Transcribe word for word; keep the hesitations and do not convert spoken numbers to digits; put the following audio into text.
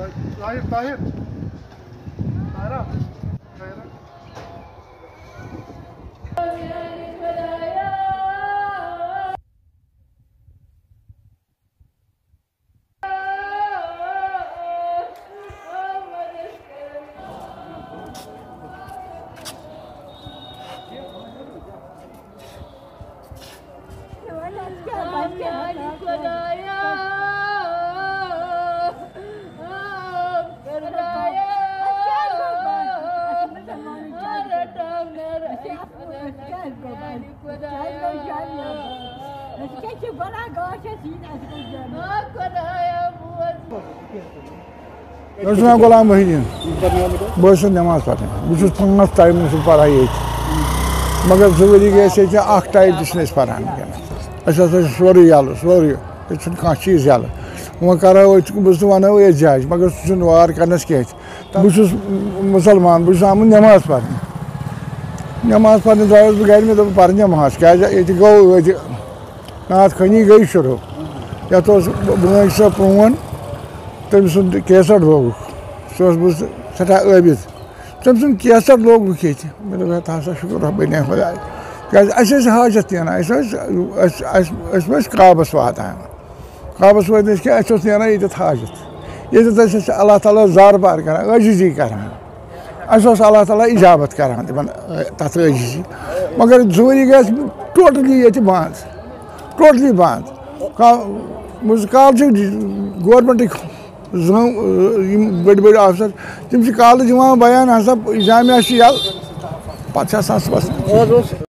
Tahir, Tahir. Tahira. Tahira. मैं गुलाम वहीदीन बस नमाज पढ़ने बहुत पाँच टाइम पढ़ा ये मगर जो वरी गए टाइम तक पान सोरे यल सोरे कह चीज यल वो करो बस वनो ये जज मगर सह वार करनस कह बहुत मुसलमान बहुत आमुत नमाज पढ़ने नमाज पढ़ने द्रास बह गर मे दोप पर नमाज क्या गो नात खनी गई शुरू ये बन सह प्रोन तम सुंद कैसट लोग सह बह सठा आबिद तम सुंद कैसट लोग ये मे दोप हसा शुक्र रब्बन खुदा क्या हाजत तना काबस वातान काबस वात क्या तना ये हाजत ये अल्लाह ताला जार बार कर अजीजी कर अल्लाह ताला इजाबत कर तथ अजीजी मगर जोरी गए टोटली ये बंद टोटली बंद काल गवर्नमेंट बड़ बड़ अफसर तम कल दिवान बयान हसा जामिया यल पे